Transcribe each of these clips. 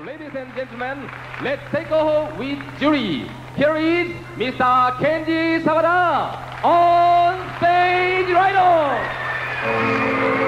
Ladies and gentlemen, let's take off with jury. Here is Mr. Kenji Sawada on stage right on.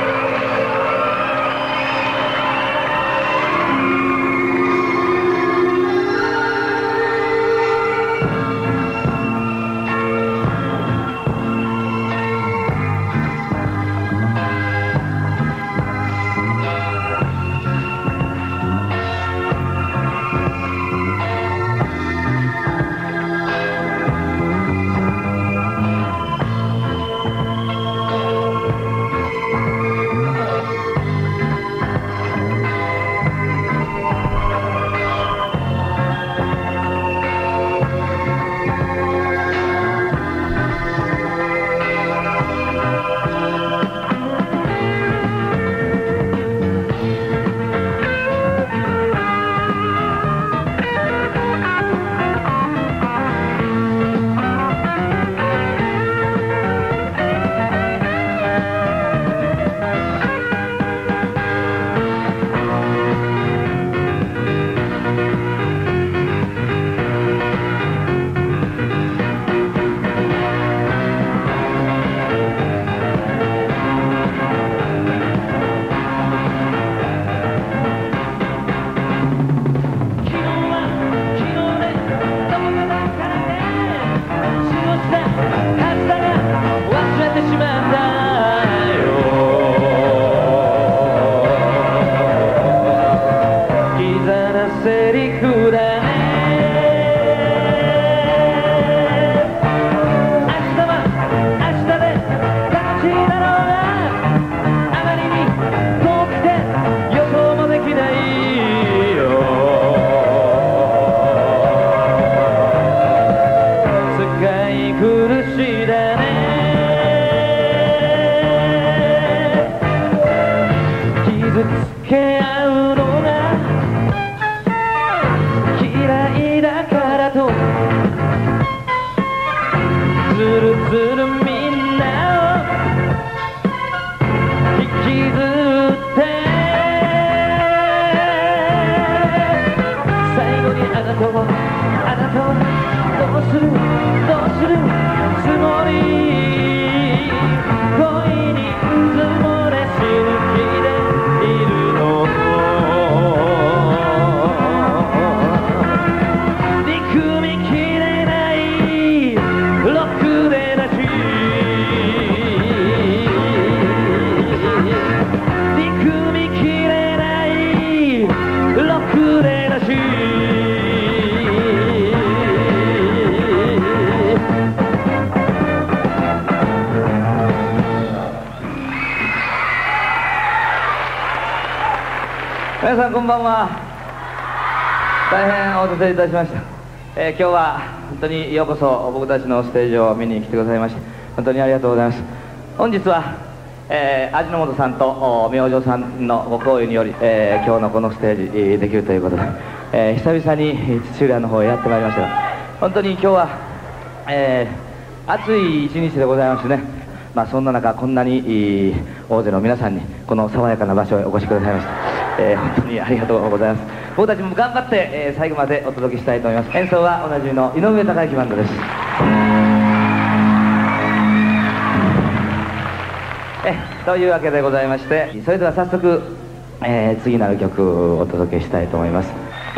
皆さんこんばんは。大変お待たせいたしました。今日は本当にようこそ僕たちのステージを見に来てくださいまして本当にありがとうございます。本日は、味の素さんと明星さんのご好意により、今日のこのステージできるということで、久々に土浦の方へやってまいりましたが本当に今日は、暑い一日でございましてね、そんな中こんなに大勢の皆さんにこの爽やかな場所へお越しくださいました。本当にありがとうございます。僕たちも頑張って、最後までお届けしたいと思います。演奏はおなじみの井上貴之バンドです。というわけでございまして、それでは早速、次なる曲をお届けしたいと思います。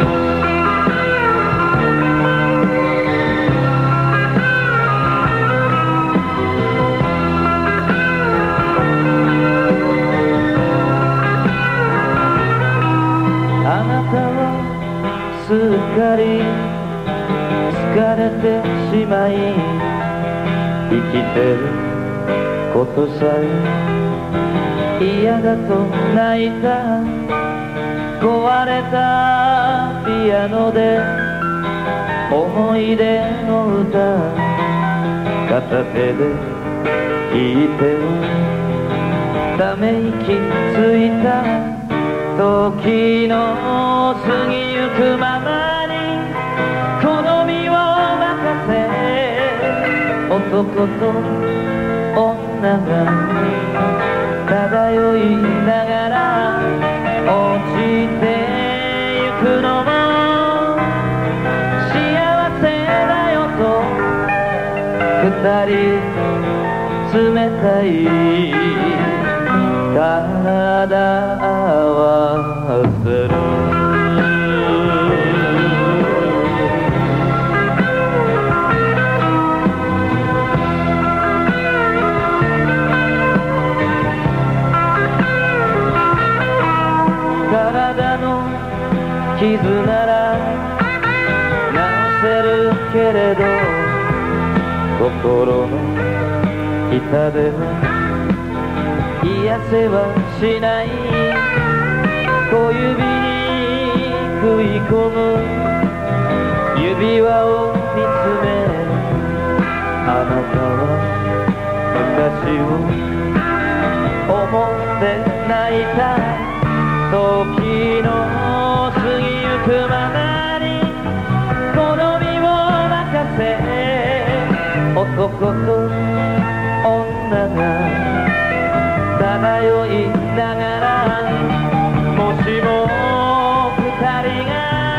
すっかり疲れてしまい生きてることさえ嫌だと泣いた壊れたピアノで思い出の歌片手で弾いてため息ついた時の過ぎゆくままに好みを任せ男と女が漂いながら落ちてゆく冷たい体合わせる体の傷なら治せるけれど心の痛では癒せはしない小指に食い込む指輪を見つめあなたは昔を思って泣いた時の過ぎゆくままに好みを任せ男と女が漂いながらもしも二人が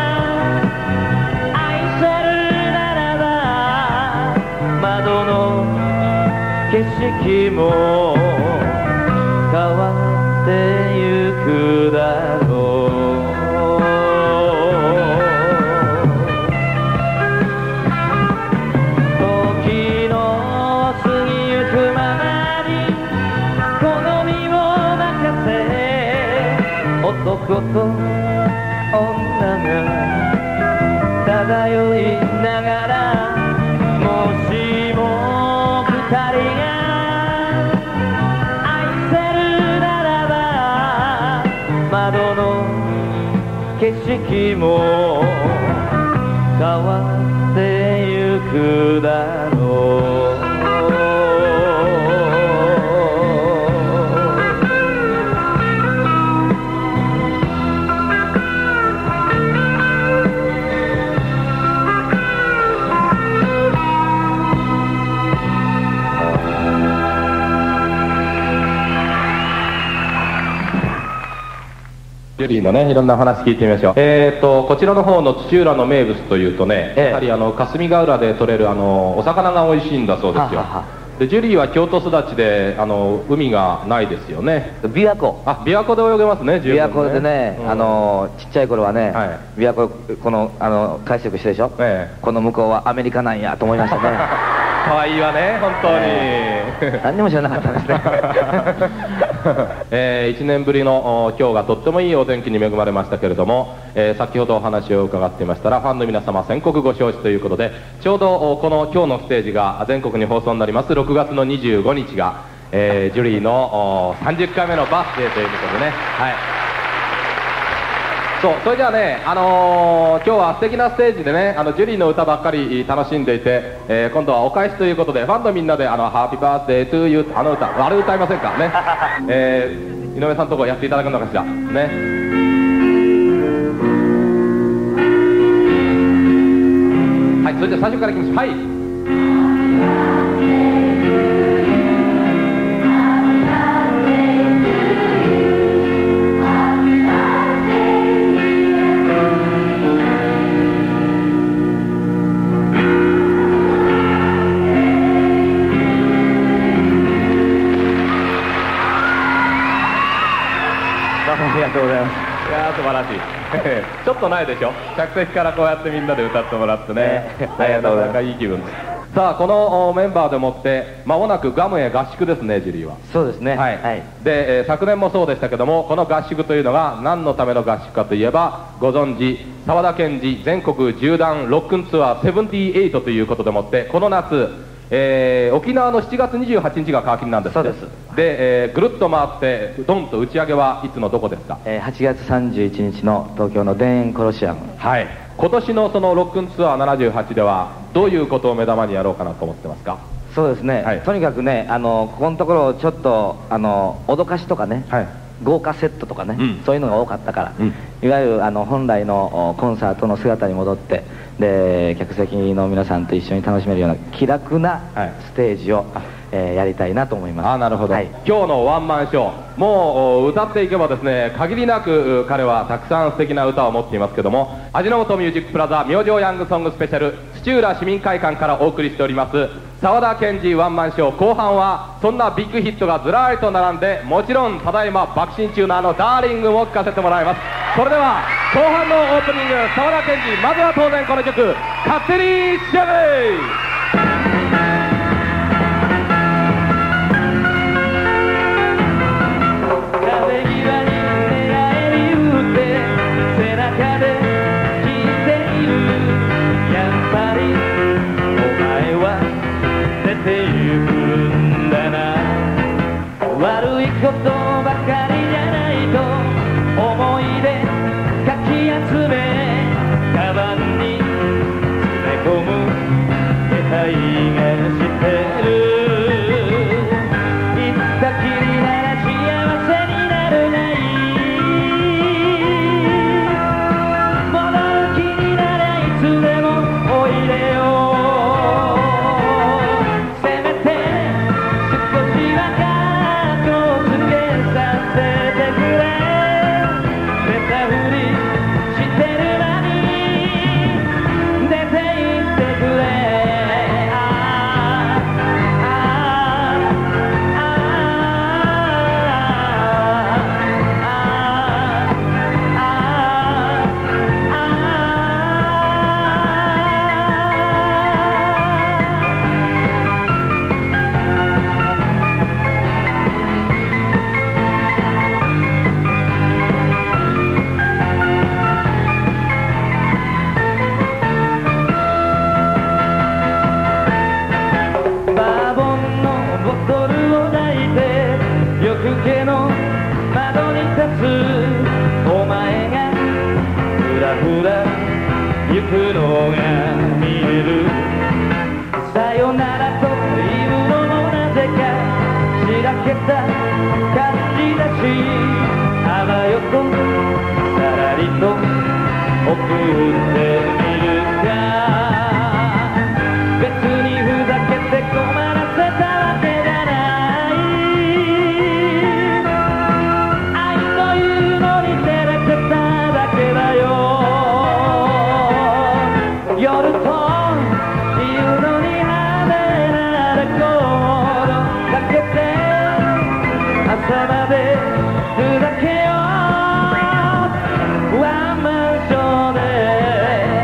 愛せるならば窓の景色も変わってゆくだろう時の過ぎゆくままに好みを任せ男と女が漂いながらもしも二人が窓の景色も変わってゆくだろうジュリーのね、いろんな話聞いてみましょう。こちらの方の土浦の名物というとね、やはり霞ヶ浦で取れるお魚が美味しいんだそうですよ。でジュリーは京都育ちで海がないですよね。 琵琶湖。 あ、琵琶湖で泳げますね。 琵琶湖でね、ちっちゃい頃はね、琵琶湖この海水浴してでしょ。この向こうはアメリカなんやと思いましたね。 可愛いわね、本当に。 何にも知らなかったんですね。 1年ぶりの今日がとってもいいお天気に恵まれましたけれども、先ほどお話を伺っていましたらファンの皆様全国ご承知ということで、ちょうどこの今日のステージが全国に放送になります6月の25日が、ジュリーの30回目のバースデーということでね、はい、それじゃあね、今日は素敵なステージでね、ジュリーの歌ばっかり楽しんでいて、今度はお返しということでファンのみんなでハッピーバースデートゥーユーあの歌、あれ歌いませんかね。井上さんのとこやっていただくのかしらね。はい、それじゃあ最初からいきます。はい、 ありがとうございます。 いやー素晴らしい。ちょっとないでしょ、客席からこうやってみんなで歌ってもらってね、 ありがとうございます。 なかなかいい気分です。さあこのメンバーでもって間もなくガムへ合宿ですね、ジュリーは。 そうですね。 はい、で、昨年もそうでしたけども、この合宿というのが何のための合宿かといえば、ご存知沢田研二全国縦断ロックンツアー78ということでもって、この夏沖縄の7月28日が皮切りなんです。 そうです。 で、ぐるっと回ってドンと打ち上げはいつのどこですか 8月31日の東京の田園コロシアム。 はい、今年のそのロックンツアー78ではどういうことを目玉にやろうかなと思ってますか？ そうですね、はい、とにかくね、ここのところちょっと脅かしとかね、はい、豪華セットとかね、そういうのが多かったから、いわゆる本来のコンサートの姿に戻って、で客席の皆さんと一緒に楽しめるような気楽なステージを、やりたいなと思います。 なるほど、はい、今日のワンマンショー、もう歌っていけばですね、限りなく彼はたくさん素敵な歌を持っていますけども、味の素ミュージックプラザ明星ヤングソングスペシャル土土浦市民会館からお送りしております沢田研二ワンマンショー。後半はそんなビッグヒットがずらりと並んで、もちろんただいま爆心中のダーリングも聴かせてもらいます。それでは後半のオープニング、沢田研二、まずは当然この曲「勝手にしやがれ」。 悪いことばかりじゃないと思い出かき集めカバンに詰め込む気配がしてる。行ったきりなら幸せになるがいい。戻る気にならいつでもおいでよ。お前がふらふら行くのが見える。さよならというのもなぜかしらけた感じだし、あばよとさらりと送ってみるか。別にふざけて困らせたわけじゃない。夜というのにはめられコードかけて朝までふざけよう。ワンマンショーで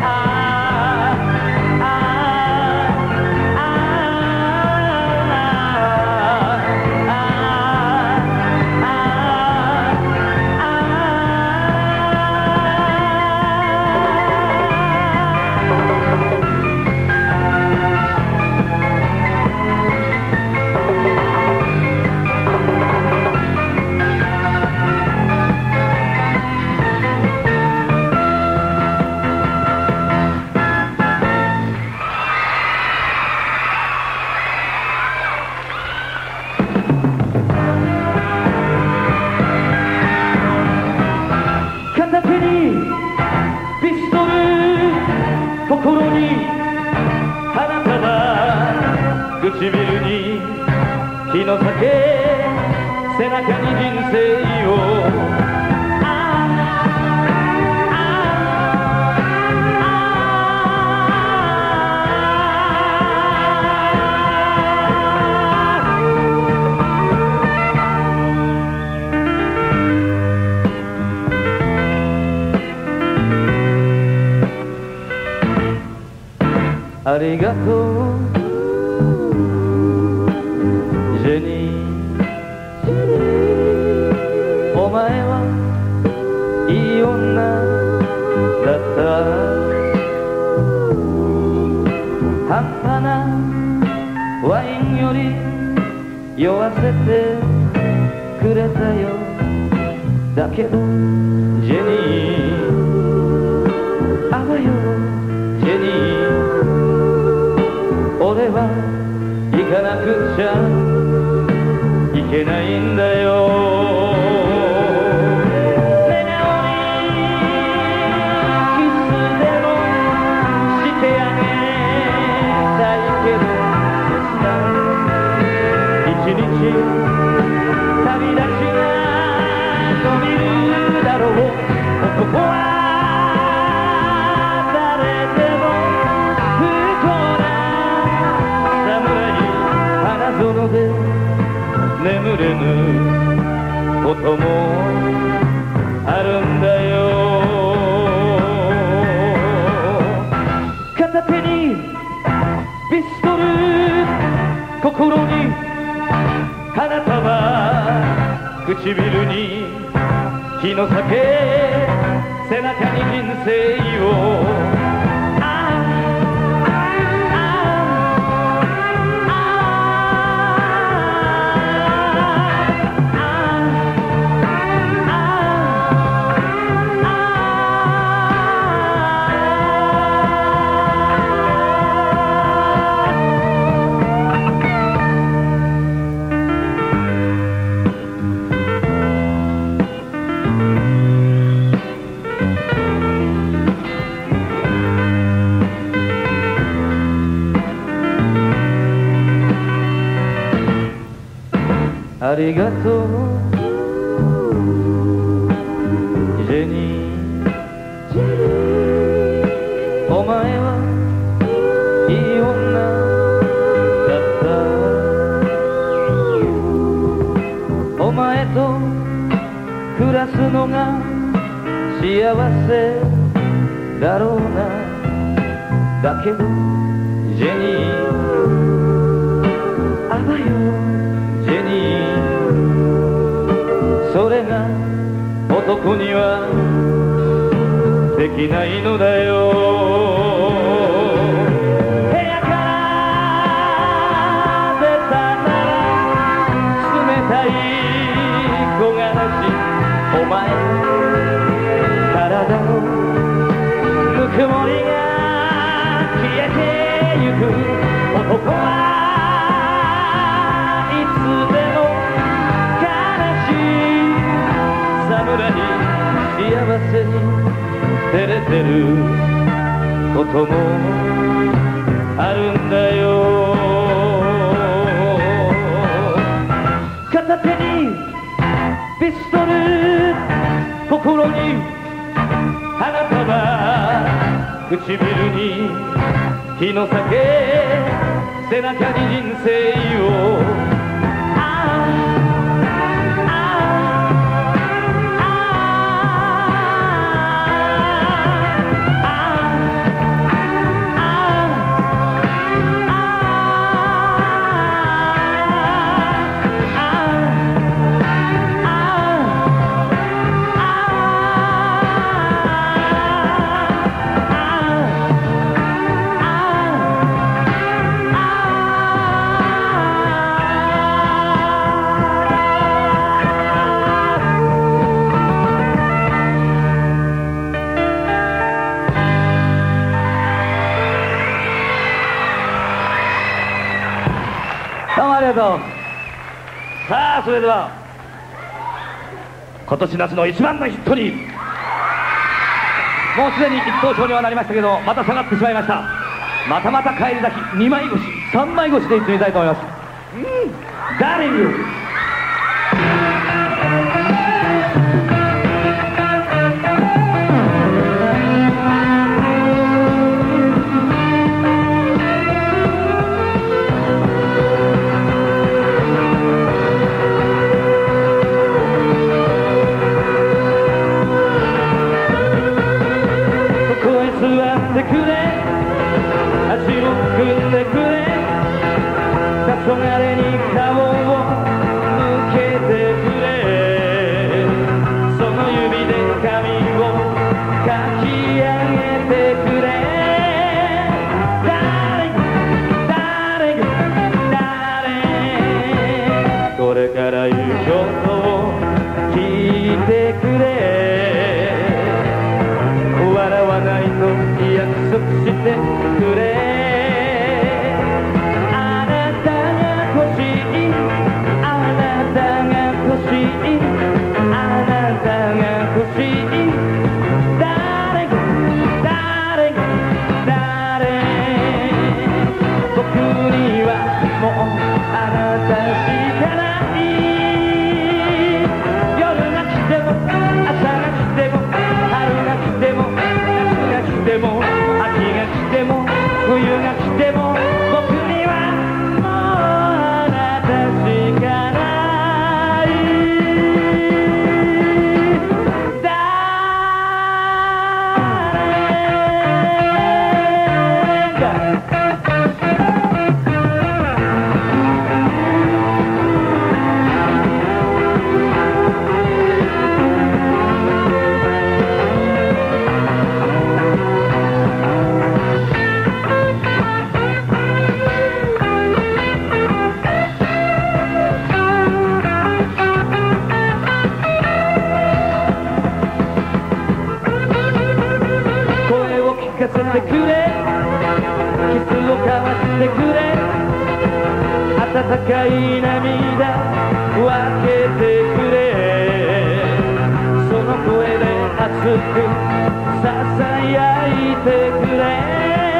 唇に気の酒、背中に人生をありがとうジェニー、お前はいい女だった。半端なワインより酔わせてくれたよ。だけどジェニー、あわよジェニー、俺は行かなくちゃいけないんだよ。笑顔にキスでもしてあげたいけど一日旅立ちが伸びるだろう。男は誰でも不眠れぬこともあるんだよ。片手にピストル、心に花束、唇に日の酒、背中に人生を。ありがとうジェニー、お前はいい女だった。お前と暮らすのが幸せだろうな。だけどジェニー、あばよジェニー、それが男にはできないのだよ。部屋から出たなら冷たい木枯らし、お前体のぬくもりが消えてゆく。男はいつでも幸せに照れてることもあるんだよ。片手にピストル、心に花束、唇に日の酒、背中に人生を。 どうもありがとう。さあそれでは今年夏の一番のヒットに、もうすでに一等賞にはなりましたけど、また下がってしまいました。またまた返り咲き、2枚越し3枚越しでいってみたいと思います。ダーリング。くれ、足を組んでくれ、黄昏に顔を向けてくれ、その指で髪をかき上げてくれ。誰これから言うことを聞いてくれ。笑わないと約束してくれ。あなたが欲しい、あなたが欲しい、あなたが欲しい。誰僕にはもうあなたしかない。夜が来ても朝が来ても春が来ても夏が来ても秋が来てもせてくれキスを交わしてくれ温かい涙分けてくれその声で熱くささやいてくれ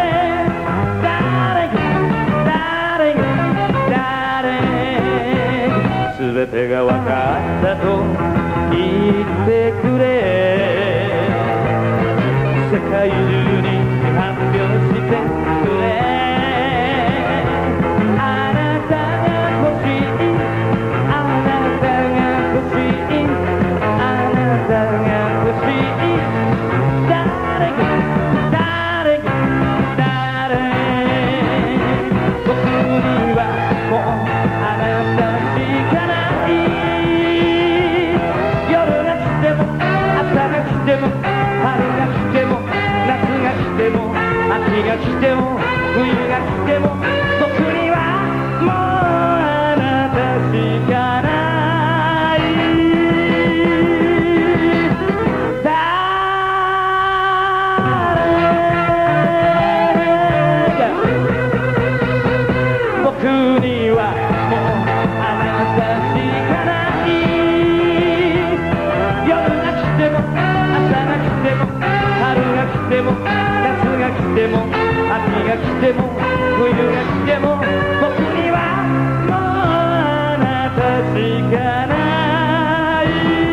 全てが分かったと言ってくれ世界中に発表してくれあなたが欲しいあなたが欲しいあなたが欲しい誰僕にはもうあなたしかない夜が来ても朝が来ても春が来ても夏が来ても秋が来ても冬が来ても僕にはもうあなたしかない僕にはもうあなたしかない夜が来ても朝が来ても春が来ても夏が来ても秋が来ても冬が来ても僕にはもうあなたしかない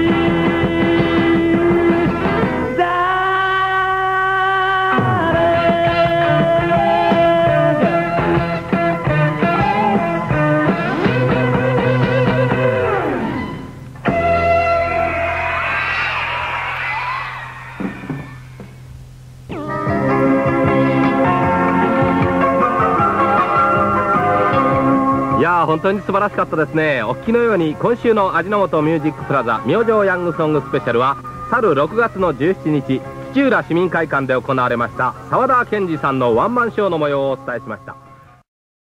いやー本当に素晴らしかったですね。お聞きのように今週の味の素ミュージックプラザ明星ヤングソングスペシャルは去る6月の17日土浦市民会館で行われました沢田研二さんのワンマンショーの模様をお伝えしました。